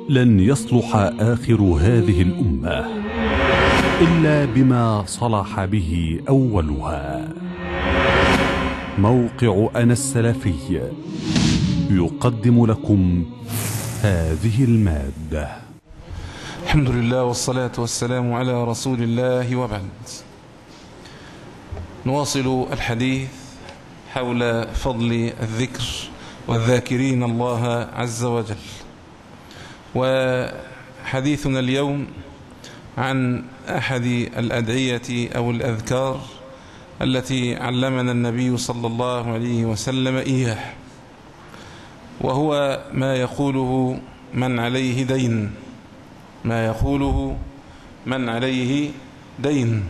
لن يصلح آخر هذه الأمة إلا بما صلح به أولها. موقع أنا السلفي يقدم لكم هذه المادة. الحمد لله والصلاة والسلام على رسول الله، وبعد. نواصل الحديث حول فضل الذكر والذاكرين الله عز وجل، وحديثنا اليوم عن أحد الأدعية أو الأذكار التي علمنا النبي صلى الله عليه وسلم إياه، وهو ما يقوله من عليه دين، ما يقوله من عليه دين.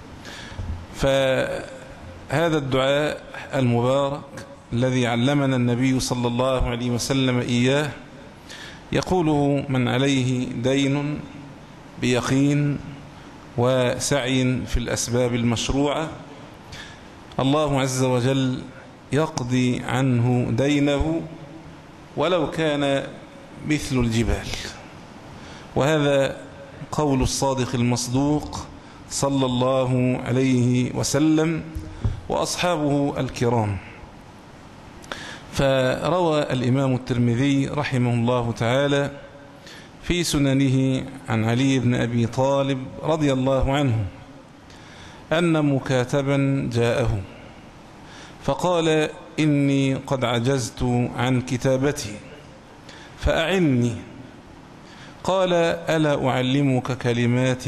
فهذا الدعاء المبارك الذي علمنا النبي صلى الله عليه وسلم إياه يقوله من عليه دين بيقين وسعي في الأسباب المشروعة. الله عز وجل يقضي عنه دينه ولو كان مثل الجبال، وهذا قول الصادق المصدوق صلى الله عليه وسلم وأصحابه الكرام. فروى الإمام الترمذي رحمه الله تعالى في سننه عن علي بن أبي طالب رضي الله عنه أن مكاتبا جاءه فقال: إني قد عجزت عن كتابتي فأعني. قال: ألا أعلمك كلمات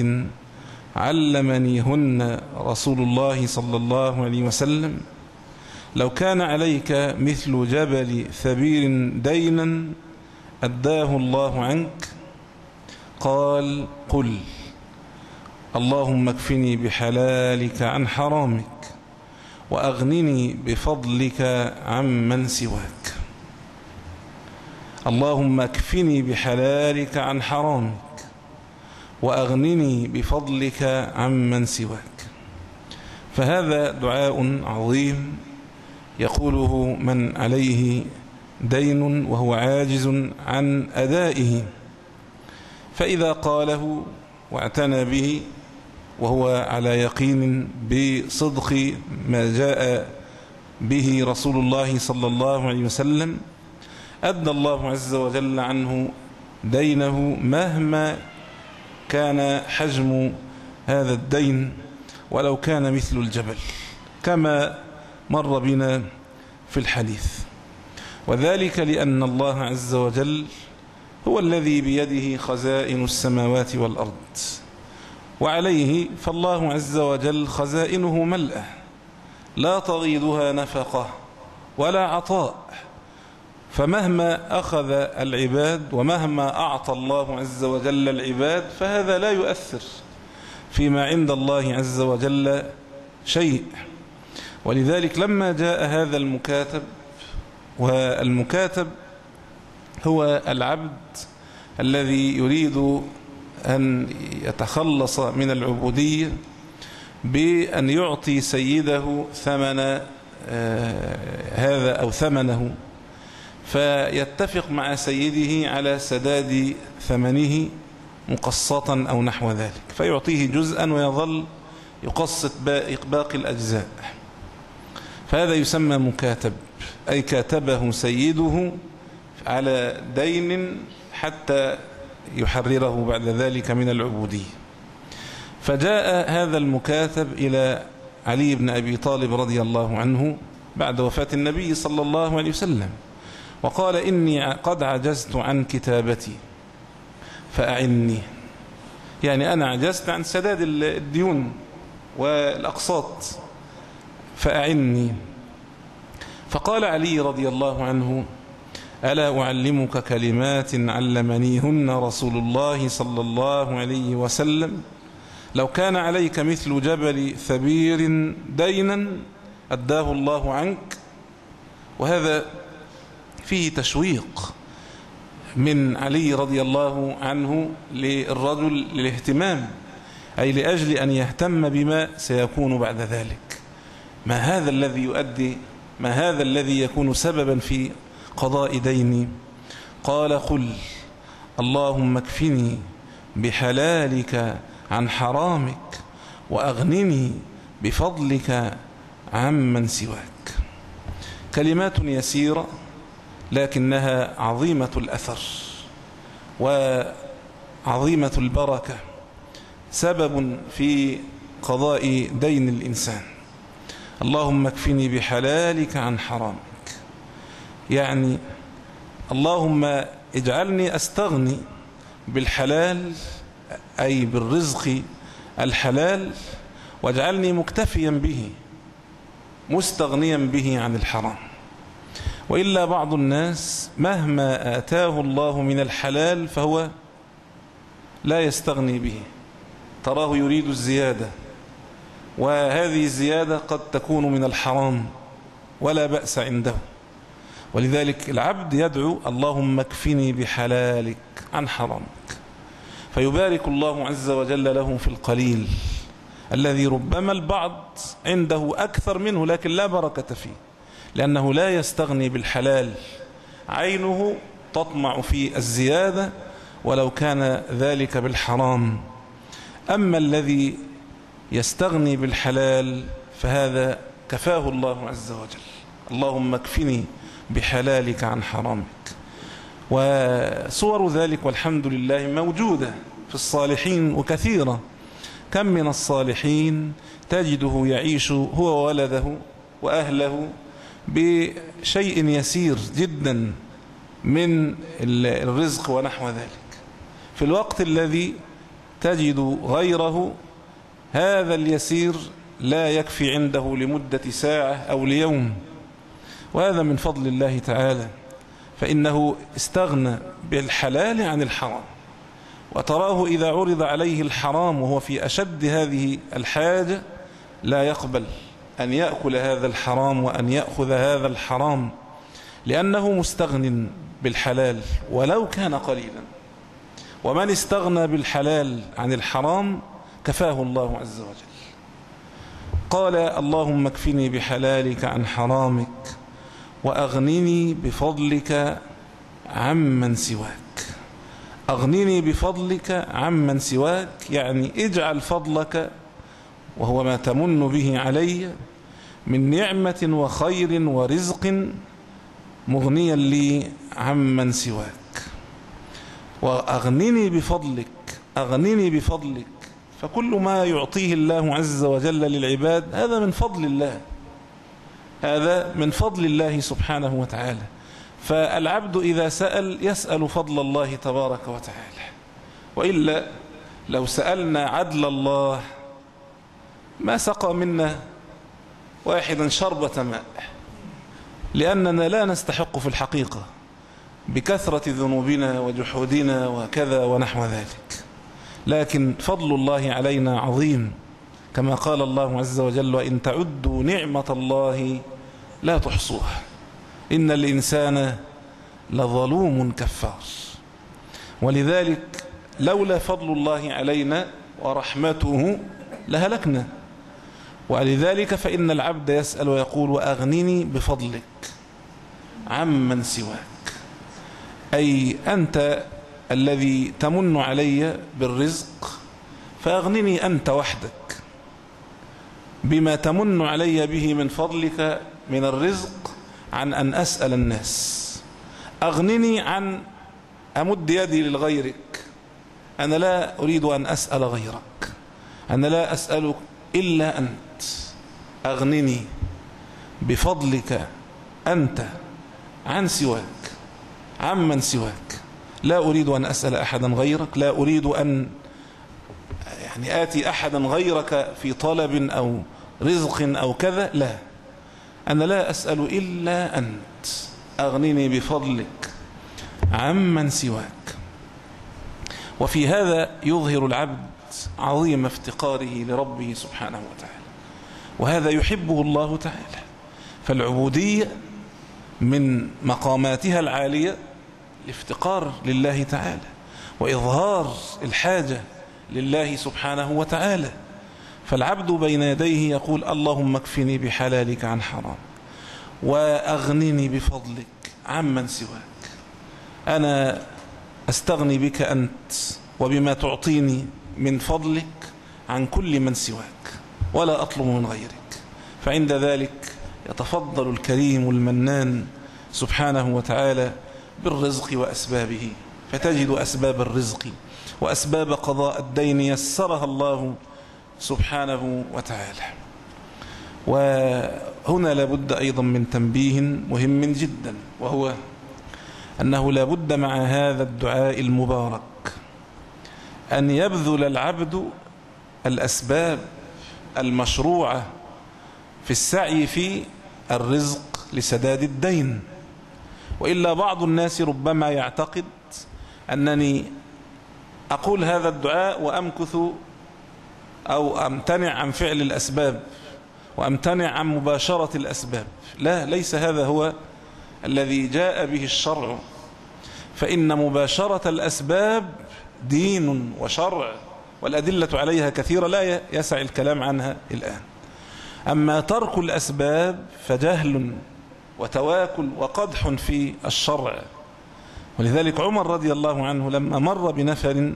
علمنيهن رسول الله صلى الله عليه وسلم؟ لو كان عليك مثل جبل ثبير دينا أداه الله عنك. قال: قل اللهم اكفني بحلالك عن حرامك وأغنني بفضلك عمن سواك. اللهم اكفني بحلالك عن حرامك وأغنني بفضلك عمن سواك. فهذا دعاء عظيم يقوله من عليه دين وهو عاجز عن أدائه، فإذا قاله واعتنى به وهو على يقين بصدق ما جاء به رسول الله صلى الله عليه وسلم أدى الله عز وجل عنه دينه مهما كان حجم هذا الدين، ولو كان مثل الجبل، كما مر بنا في الحديث. وذلك لأن الله عز وجل هو الذي بيده خزائن السماوات والأرض، وعليه فالله عز وجل خزائنه ملأة لا تغيضها نفقة ولا عطاء. فمهما أخذ العباد ومهما أعطى الله عز وجل العباد فهذا لا يؤثر فيما عند الله عز وجل شيء. ولذلك لما جاء هذا المكاتب، والمكاتب هو العبد الذي يريد أن يتخلص من العبودية بأن يعطي سيده ثمن هذا أو ثمنه، فيتفق مع سيده على سداد ثمنه مقسطا أو نحو ذلك، فيعطيه جزءا ويظل يقسط باقي الأجزاء. فهذا يسمى مكاتب، أي كاتبه سيده على دين حتى يحرره بعد ذلك من العبودية. فجاء هذا المكاتب إلى علي بن أبي طالب رضي الله عنه بعد وفاة النبي صلى الله عليه وسلم وقال: إني قد عجزت عن كتابتي فأعني. يعني أنا عجزت عن سداد الديون والأقساط فأعني. فقال علي رضي الله عنه: ألا أعلمك كلمات علمنيهن رسول الله صلى الله عليه وسلم؟ لو كان عليك مثل جبل ثبير دينا أداه الله عنك. وهذا فيه تشويق من علي رضي الله عنه للرجل للاهتمام، أي لأجل أن يهتم بما سيكون بعد ذلك. ما هذا الذي يؤدي، ما هذا الذي يكون سببا في قضاء ديني؟ قال: قل اللهم اكفني بحلالك عن حرامك وأغنني بفضلك عمن سواك. كلمات يسيرة لكنها عظيمة الأثر وعظيمة البركة، سبب في قضاء دين الإنسان. اللهم اكفني بحلالك عن حرامك، يعني اللهم اجعلني أستغني بالحلال أي بالرزق الحلال، واجعلني مكتفيا به مستغنيا به عن الحرام. وإلا بعض الناس مهما آتاه الله من الحلال فهو لا يستغني به، تراه يريد الزيادة، وهذه الزيادة قد تكون من الحرام ولا بأس عنده. ولذلك العبد يدعو اللهم اكفني بحلالك عن حرامك، فيبارك الله عز وجل له في القليل الذي ربما البعض عنده أكثر منه لكن لا بركة فيه، لأنه لا يستغني بالحلال، عينه تطمع في الزيادة ولو كان ذلك بالحرام. أما الذي يستغني بالحلال فهذا كفاه الله عز وجل. اللهم اكفني بحلالك عن حرامك. وصور ذلك والحمد لله موجودة في الصالحين وكثيرة. كم من الصالحين تجده يعيش هو وولده وأهله بشيء يسير جدا من الرزق ونحو ذلك، في الوقت الذي تجد غيره هذا اليسير لا يكفي عنده لمدة ساعة أو ليوم. وهذا من فضل الله تعالى، فإنه استغنى بالحلال عن الحرام. وتراه إذا عرض عليه الحرام وهو في أشد هذه الحاجة لا يقبل أن يأكل هذا الحرام وأن يأخذ هذا الحرام، لأنه مستغن بالحلال ولو كان قليلا. ومن استغنى بالحلال عن الحرام كفاه الله عز وجل. قال اللهم اكفني بحلالك عن حرامك وأغنني بفضلك عمن سواك. أغنني بفضلك عمن سواك يعني اجعل فضلك وهو ما تمن به علي من نعمة وخير ورزق مغنيا لي عمن سواك. وأغنني بفضلك، أغنني بفضلك، فكل ما يعطيه الله عز وجل للعباد هذا من فضل الله، هذا من فضل الله سبحانه وتعالى. فالعبد إذا سأل يسأل فضل الله تبارك وتعالى. وإلا لو سألنا عدل الله ما سقى منا واحدا شربة ماء، لأننا لا نستحق في الحقيقة بكثرة ذنوبنا وجحودنا وكذا ونحو ذلك. لكن فضل الله علينا عظيم، كما قال الله عز وجل وإن تعدوا نعمة الله لا تحصوها إن الإنسان لظلوم كفار. ولذلك لولا فضل الله علينا ورحمته لهلكنا. ولذلك فإن العبد يسأل ويقول وأغنني بفضلك عمن سواك، أي أنت الذي تمن علي بالرزق فأغنني أنت وحدك بما تمن علي به من فضلك من الرزق عن أن أسأل الناس. أغنني عن أمد يدي لغيرك، أنا لا أريد أن أسأل غيرك، أنا لا أسألك إلا أنت. أغنني بفضلك أنت عن سواك عمن سواك. لا أريد أن أسأل أحدا غيرك، لا أريد أن آتي أحدا غيرك في طلب أو رزق أو كذا، لا، أنا لا أسأل إلا أنت. أغنني بفضلك عمن سواك. وفي هذا يظهر العبد عظيم افتقاره لربه سبحانه وتعالى، وهذا يحبه الله تعالى. فالعبودية من مقاماتها العالية الافتقار لله تعالى وإظهار الحاجة لله سبحانه وتعالى. فالعبد بين يديه يقول اللهم اكفني بحلالك عن حرام وأغنني بفضلك عمن سواك. أنا أستغني بك أنت وبما تعطيني من فضلك عن كل من سواك ولا أطلب من غيرك. فعند ذلك يتفضل الكريم المنان سبحانه وتعالى بالرزق وأسبابه، فتجد أسباب الرزق وأسباب قضاء الدين يسرها الله سبحانه وتعالى. وهنا لابد أيضا من تنبيه مهم جدا، وهو أنه لابد مع هذا الدعاء المبارك أن يبذل العبد الأسباب المشروعة في السعي في الرزق لسداد الدين. وإلا بعض الناس ربما يعتقد أنني أقول هذا الدعاء وأمكث أو أمتنع عن فعل الأسباب وأمتنع عن مباشرة الأسباب. لا، ليس هذا هو الذي جاء به الشرع، فإن مباشرة الأسباب دين وشرع، والأدلة عليها كثيرة لا يسع الكلام عنها الآن. أما ترك الأسباب فجهل وتواكل وقدح في الشرع. ولذلك عمر رضي الله عنه لما مر بنفر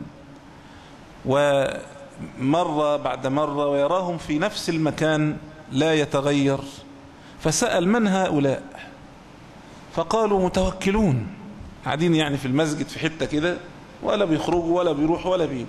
ومر بعد مرة ويراهم في نفس المكان لا يتغير، فسأل من هؤلاء؟ فقالوا متوكلون، قاعدين يعني في المسجد في حتة كده ولا بيخرجوا ولا بيروحوا ولا بيجوا.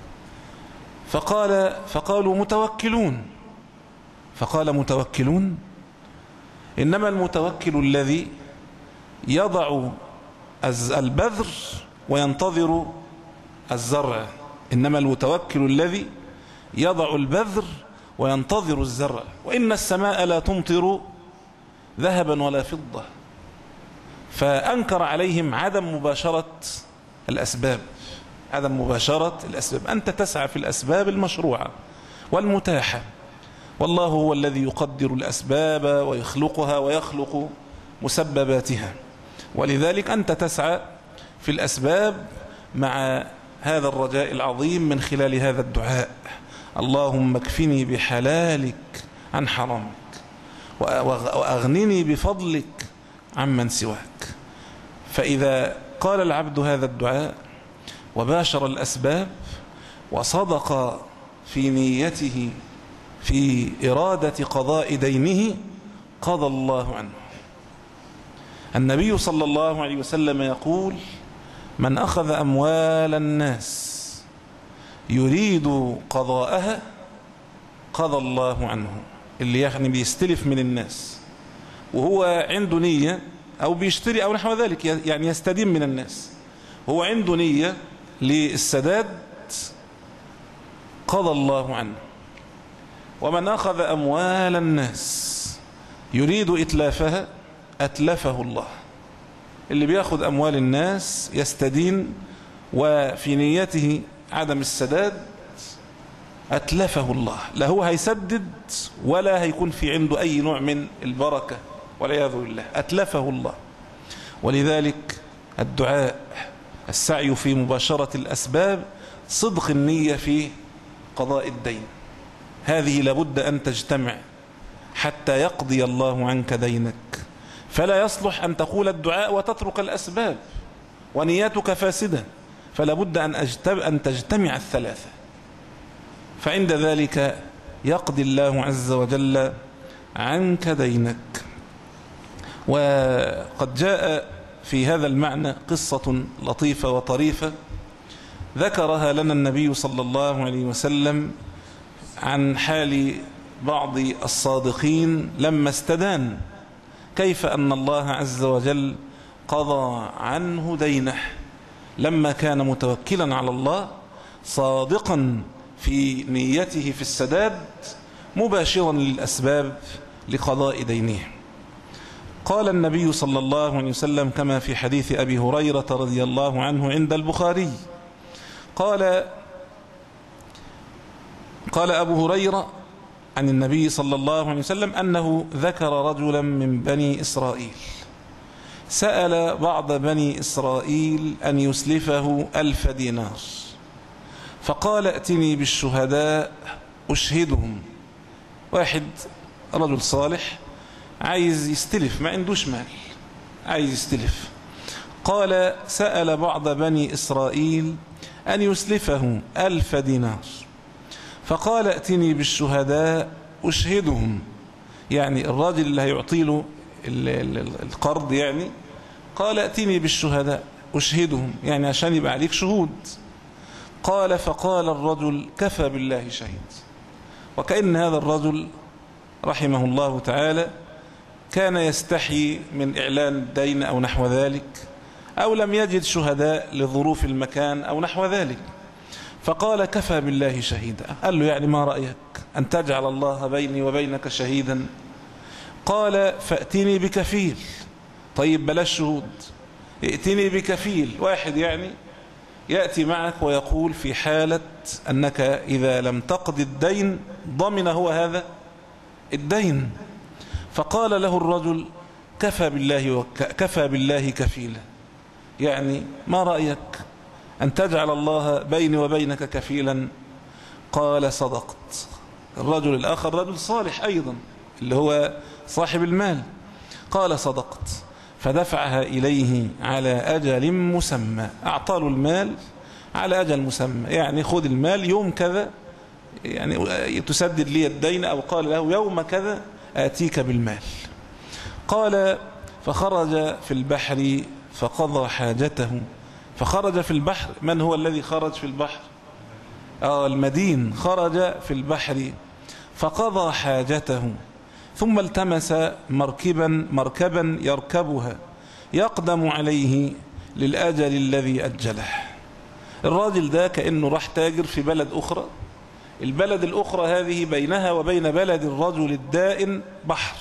فقالوا متوكلون. فقال متوكلون؟ إنما المتوكل الذي يضع البذر وينتظر الزرع، إنما المتوكل الذي يضع البذر وينتظر الزرع. وإن السماء لا تمطر ذهبا ولا فضة. فأنكر عليهم عدم مباشرة الأسباب، عدم مباشرة الأسباب. أنت تسعى في الأسباب المشروعة والمتاحة، والله هو الذي يقدر الأسباب ويخلقها ويخلق مسبباتها. ولذلك أنت تسعى في الأسباب مع هذا الرجاء العظيم من خلال هذا الدعاء: اللهم اكفني بحلالك عن حرامك وأغنني بفضلك عمن سواك. فإذا قال العبد هذا الدعاء وباشر الأسباب وصدق في نيته في إرادة قضاء دينه، قضى الله عنه. النبي صلى الله عليه وسلم يقول: من أخذ أموال الناس يريد قضاءها قضى الله عنه. اللي يعني بيستلف من الناس وهو عنده نية، أو بيشتري أو نحو ذلك، يعني يستدين من الناس، هو عنده نية للسداد، قضى الله عنه. ومن أخذ أموال الناس يريد إتلافها أتلفه الله. اللي بياخذ أموال الناس يستدين وفي نيته عدم السداد أتلفه الله، لا هو هيسدد ولا هيكون في عنده أي نوع من البركة والعياذ بالله، أتلفه الله. ولذلك الدعاء، السعي في مباشرة الأسباب، صدق النية في قضاء الدين، هذه لابد أن تجتمع حتى يقضي الله عنك دينك. فلا يصلح أن تقول الدعاء وتترك الأسباب ونياتك فاسدة، فلا بد أن تجتمع الثلاثة. فعند ذلك يقضي الله عز وجل عنك دينك. وقد جاء في هذا المعنى قصة لطيفة وطريفة ذكرها لنا النبي صلى الله عليه وسلم عن حال بعض الصادقين لما استدان، كيف أن الله عز وجل قضى عنه دينه لما كان متوكلا على الله صادقا في نيته في السداد مباشرا للأسباب لقضاء دينه. قال النبي صلى الله عليه وسلم كما في حديث أبي هريرة رضي الله عنه عند البخاري، قال أبو هريرة عن النبي صلى الله عليه وسلم أنه ذكر رجلا من بني إسرائيل سأل بعض بني إسرائيل أن يسلفه 1000 دينار، فقال: ائتني بالشهداء أشهدهم. واحد رجل صالح عايز يستلف، ما عندوش مال، عايز يستلف. قال سأل بعض بني إسرائيل أن يسلفه 1000 دينار، فقال ائتني بالشهداء أشهدهم، يعني الراجل اللي هيعطي له القرض يعني قال ائتني بالشهداء أشهدهم، يعني عشان يبقى عليك شهود. قال فقال الرجل كفى بالله شهيد. وكأن هذا الرجل رحمه الله تعالى كان يستحي من إعلان الدين أو نحو ذلك، أو لم يجد شهداء لظروف المكان أو نحو ذلك، فقال كفى بالله شهيدا. قال له يعني ما رأيك أن تجعل الله بيني وبينك شهيدا؟ قال فأتني بكفيل. طيب بلاش شهود، ائتني بكفيل، واحد يعني يأتي معك ويقول في حالة أنك إذا لم تقض الدين ضمن هو هذا الدين. فقال له الرجل كفى بالله كفيلا، يعني ما رأيك أن تجعل الله بيني وبينك كفيلا؟ قال صدقت. الرجل الآخر رجل صالح أيضا اللي هو صاحب المال، قال صدقت، فدفعها إليه على أجل مسمى، أعطاه المال على أجل مسمى، يعني خذ المال يوم كذا يعني تسدد لي الدين، أو قال له يوم كذا آتيك بالمال. قال فخرج في البحر فقضى حاجته. فخرج في البحر، من هو الذي خرج في البحر؟ المدين. خرج في البحر فقضى حاجته، ثم التمس مركبا يركبها يقدم عليه للأجل الذي أجله. الراجل ده كأنه راح تاجر في بلد أخرى، البلد الأخرى هذه بينها وبين بلد الرجل الدائن بحر،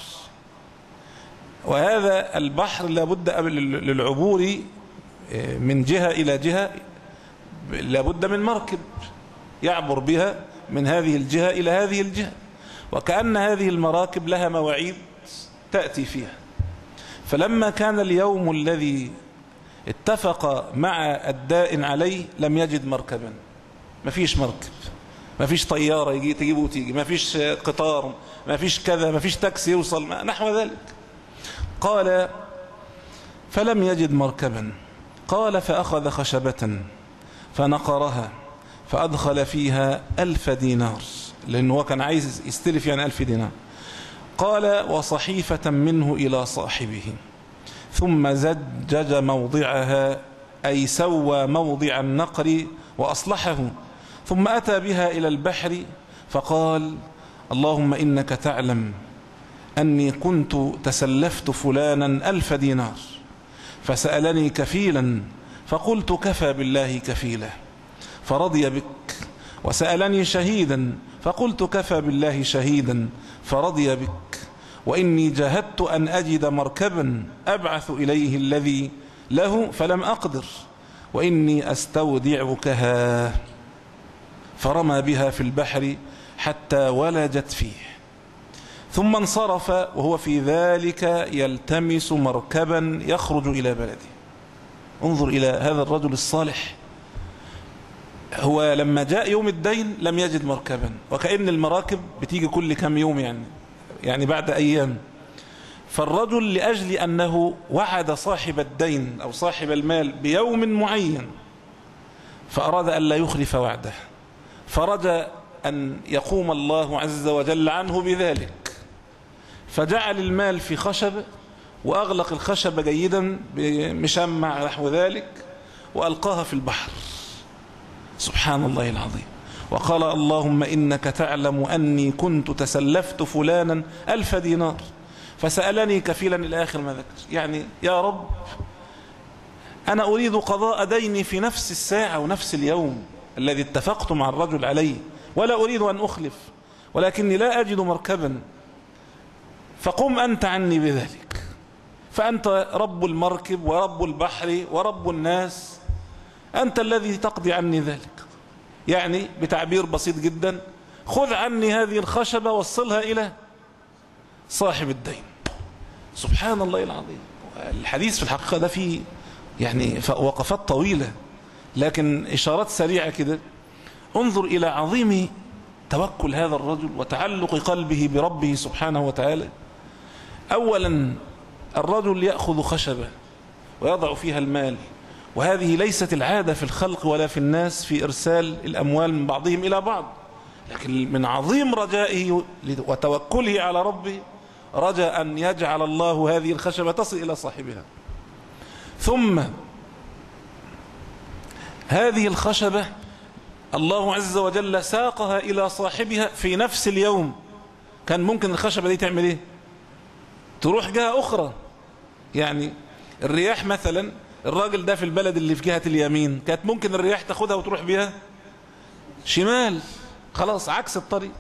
وهذا البحر لابد للعبور من جهة إلى جهة لابد من مركب يعبر بها من هذه الجهة إلى هذه الجهة، وكأن هذه المراكب لها مواعيد تأتي فيها. فلما كان اليوم الذي اتفق مع الدائن عليه لم يجد مركبا، ما فيش مركب، ما فيش طيارة تجيبه وتيجي، ما فيش قطار، ما فيش كذا، ما فيش تاكسي يوصل نحو ذلك. قال فلم يجد مركبا. قال فأخذ خشبة فنقرها فأدخل فيها 1000 دينار، لأنه هو كان عايز يستلف يعني 1000 دينار. قال وصحيفة منه إلى صاحبه، ثم زجج موضعها، أي سوى موضع النقر وأصلحه، ثم أتى بها إلى البحر فقال اللهم إنك تعلم أني كنت تسلفت فلانا 1000 دينار فسألني كفيلا فقلت كفى بالله كفيلا فرضي بك، وسألني شهيدا فقلت كفى بالله شهيدا فرضي بك، وإني جاهدت أن أجد مركبا أبعث إليه الذي له فلم أقدر، وإني أستودعكها. فرمى بها في البحر حتى ولجت فيه، ثم انصرف وهو في ذلك يلتمس مركبا يخرج إلى بلده. انظر إلى هذا الرجل الصالح، هو لما جاء يوم الدين لم يجد مركبا، وكأن المراكب بتيجي كل كم يوم يعني بعد أيام. فالرجل لأجل أنه وعد صاحب الدين أو صاحب المال بيوم معين فأراد أن لا يخلف وعده، فرجى أن يقوم الله عز وجل عنه بذلك، فجعل المال في خشبة وأغلق الخشبة جيدا بمشمع نحو ذلك وألقاها في البحر. سبحان الله العظيم. وقال اللهم إنك تعلم أني كنت تسلفت فلانا 1000 دينار فسألني كفيلا إلى آخر ما ذكر. يعني يا رب أنا أريد قضاء ديني في نفس الساعة ونفس اليوم الذي اتفقت مع الرجل عليه، ولا أريد أن أخلف، ولكني لا أجد مركبا، فقم أنت عني بذلك، فأنت رب المركب ورب البحر ورب الناس، أنت الذي تقضي عني ذلك. يعني بتعبير بسيط جدا، خذ عني هذه الخشبة وصلها إلى صاحب الدين. سبحان الله العظيم. الحديث في الحقيقة ده فيه يعني وقفات طويلة، لكن إشارات سريعة كده. انظر إلى عظيم توكل هذا الرجل وتعلق قلبه بربه سبحانه وتعالى. أولا الرجل يأخذ خشبة ويضع فيها المال. وهذه ليست العادة في الخلق ولا في الناس في إرسال الأموال من بعضهم إلى بعض، لكن من عظيم رجائه وتوكله على ربه رجى أن يجعل الله هذه الخشبة تصل إلى صاحبها. ثم هذه الخشبة الله عز وجل ساقها إلى صاحبها في نفس اليوم. كان ممكن الخشبة دي تعمل إيه؟ تروح جهة أخرى. يعني الرياح مثلا، الراجل ده في البلد اللي في جهة اليمين، كانت ممكن الرياح تاخدها وتروح بها شمال، خلاص عكس الطريق.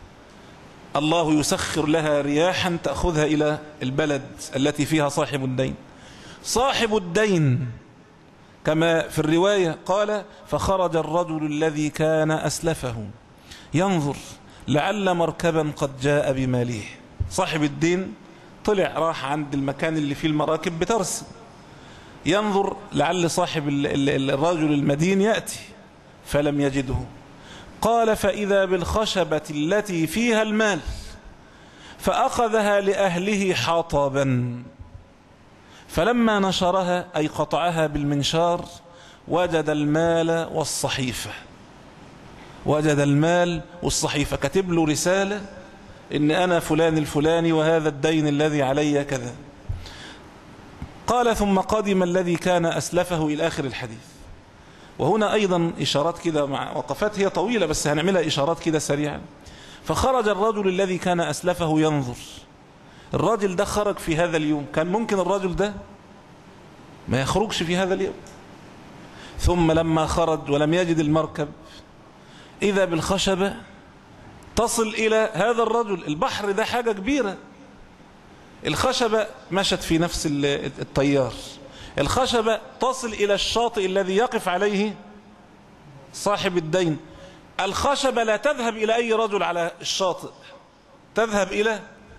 الله يسخر لها رياحا تأخذها إلى البلد التي فيها صاحب الدين. صاحب الدين كما في الرواية قال: فخرج الرجل الذي كان أسلفه ينظر لعل مركبا قد جاء بماله. صاحب الدين طلع راح عند المكان اللي فيه المراكب بترسم، ينظر لعل صاحب الرجل المدين يأتي، فلم يجده. قال: فإذا بالخشبة التي فيها المال، فأخذها لأهله حطبا، فلما نشرها أي قطعها بالمنشار وجد المال والصحيفة. وجد المال والصحيفة، كتب له رسالة إن أنا فلان الفلاني وهذا الدين الذي علي كذا. قال: ثم قدم الذي كان أسلفه إلى آخر الحديث. وهنا أيضا إشارات كده مع وقفات هي طويلة بس هنعملها إشارات كده سريعا. فخرج الرجل الذي كان أسلفه ينظر. الراجل ده خرج في هذا اليوم، كان ممكن الرجل ده ما يخرجش في هذا اليوم. ثم لما خرج ولم يجد المركب، إذا بالخشبة تصل إلى هذا الرجل. البحر ده حاجة كبيرة، الخشبة مشت في نفس التيار، الخشبة تصل إلى الشاطئ الذي يقف عليه صاحب الدين. الخشبة لا تذهب إلى أي رجل على الشاطئ، تذهب إلى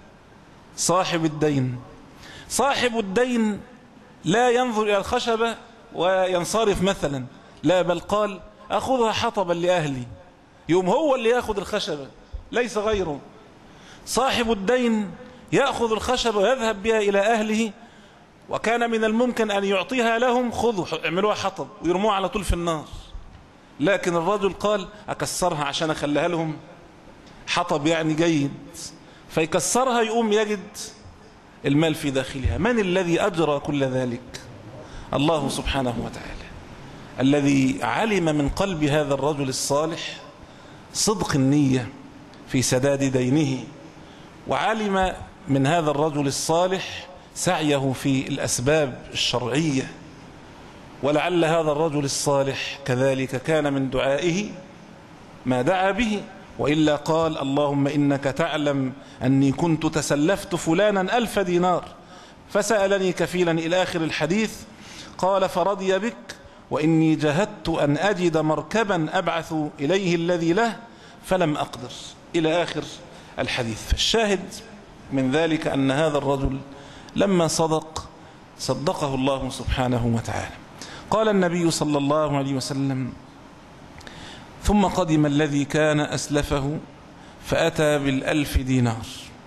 صاحب الدين. صاحب الدين لا ينظر إلى الخشبة وينصرف مثلا، لا، بل قال: أخذها حطبا لأهلي. يوم هو اللي يأخذ الخشبة ليس غيره. صاحب الدين يأخذ الخشبة ويذهب بها إلى أهله، وكان من الممكن أن يعطيها لهم: خذوا اعملوها حطب ويرموها على طول في النار. لكن الرجل قال: أكسرها عشان أخليها لهم حطب يعني جيد، فيكسرها يقوم يجد المال في داخلها. من الذي أجرى كل ذلك؟ الله سبحانه وتعالى، الذي علم من قلب هذا الرجل الصالح صدق النية في سداد دينه، وعلم من هذا الرجل الصالح سعيه في الأسباب الشرعية. ولعل هذا الرجل الصالح كذلك كان من دعائه ما دعا به، وإلا قال: اللهم إنك تعلم أني كنت تسلفت فلانا 1000 دينار فسألني كفيلا إلى آخر الحديث. قال: فرضي بك، وإني جهدت أن أجد مركبا أبعث إليه الذي له فلم أقدر، إلى آخر الحديث. فالشاهد من ذلك أن هذا الرجل لما صدقه الله سبحانه وتعالى. قال النبي صلى الله عليه وسلم: ثم قدم الذي كان أسلفه فأتى بال1000 دينار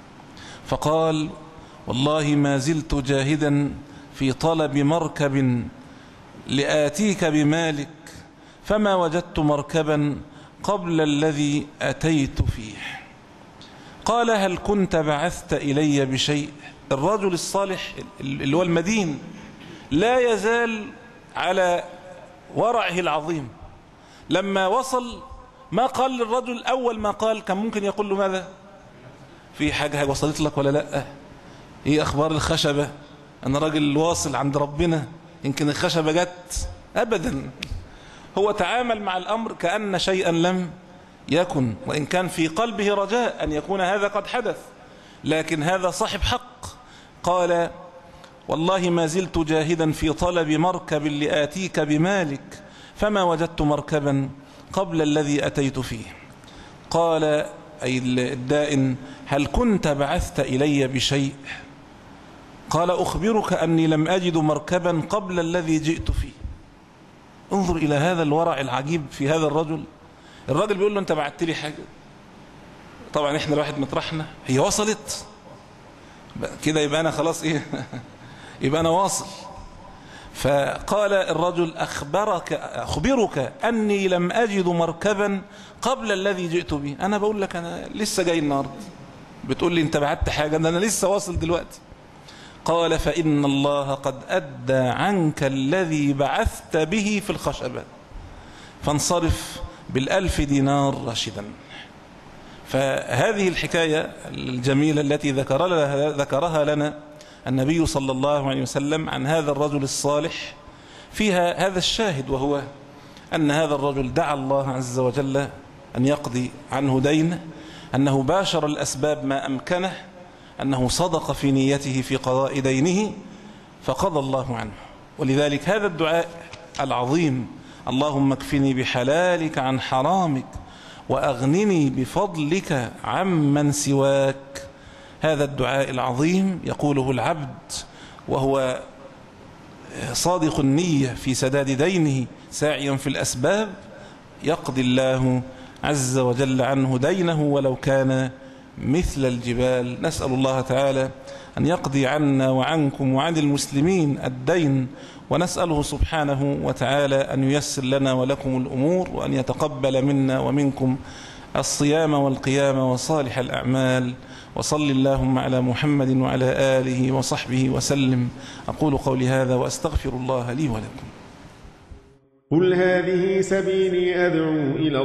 فقال: والله ما زلت جاهدا في طلب مركب لآتيك بمالك، فما وجدت مركبا قبل الذي أتيت فيه. قال: هل كنت بعثت إلي بشيء؟ الرجل الصالح اللي هو المدين لا يزال على ورعه العظيم. لما وصل ما قال للرجل، أول ما قال كان ممكن يقول له: ماذا؟ في حاجة وصلت لك ولا لا؟ ايه أخبار الخشبة؟ أنا راجل واصل عند ربنا، يمكن الخشبة جت. أبدا، هو تعامل مع الأمر كأن شيئا لم يكن، وإن كان في قلبه رجاء أن يكون هذا قد حدث، لكن هذا صاحب حق. قال: والله ما زلت جاهدا في طلب مركب لآتيك بمالك، فما وجدت مركبا قبل الذي أتيت فيه. قال أي الدائن: هل كنت بعثت إلي بشيء؟ قال: أخبرك أني لم أجد مركبا قبل الذي جئت فيه. انظر إلى هذا الورع العجيب في هذا الرجل. الراجل بيقول له: أنت بعت لي حاجة. طبعا إحنا الواحد مطرحنا، هي وصلت كده يبقى أنا خلاص إيه يبقى أنا واصل. فقال الرجل أخبرك أني لم أجد مركبا قبل الذي جئت به. أنا بقول لك أنا لسه جاي النهارده، بتقول لي أنت بعت حاجة، ده أنا لسه واصل دلوقتي. قال فإن الله قد أدى عنك الذي بعثت به في الخشبة، فانصرف ب1,000 دينار راشدا. فهذه الحكاية الجميلة التي ذكرها لنا النبي صلى الله عليه وسلم عن هذا الرجل الصالح فيها هذا الشاهد، وهو أن هذا الرجل دعا الله عز وجل أن يقضي عنه دينه، أنه باشر الأسباب ما أمكنه، أنه صدق في نيته في قضاء دينه فقضى الله عنه. ولذلك هذا الدعاء العظيم، اللهم اكفني بحلالك عن حرامك وأغنني بفضلك عمن سواك، هذا الدعاء العظيم يقوله العبد وهو صادق النية في سداد دينه ساعيا في الأسباب، يقضي الله عز وجل عنه دينه ولو كان مثل الجبال. نسأل الله تعالى أن يقضي عنا وعنكم وعن المسلمين الدين، ونسأله سبحانه وتعالى أن ييسر لنا ولكم الأمور، وأن يتقبل منا ومنكم الصيام والقيام وصالح الأعمال. وصل اللهم على محمد وعلى آله وصحبه وسلم. أقول قولي هذا وأستغفر الله لي ولكم. قل هذه سبيلي أدعو إلى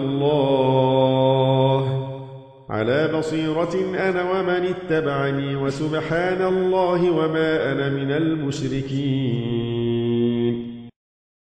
الله على بصيرة أنا ومن اتبعني، وسبحان الله وما أنا من المشركين.